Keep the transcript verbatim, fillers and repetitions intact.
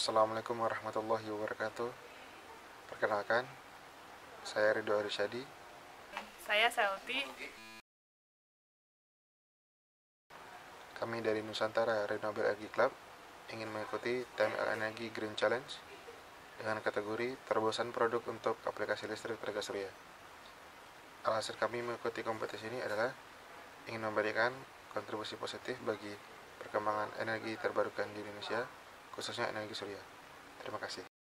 Assalamualaikum warahmatullahi wabarakatuh. Perkenalkan, saya Ridho Arisyadi. Saya Selti. Kami dari Nusantara Renewable Energy Club ingin mengikuti T M L Energy Green Challenge dengan kategori terobosan produk untuk aplikasi listrik tenaga surya. Alasan kami mengikuti kompetisi ini adalah ingin memberikan kontribusi positif bagi perkembangan energi terbarukan di Indonesia, khususnya energi surya. Terima kasih.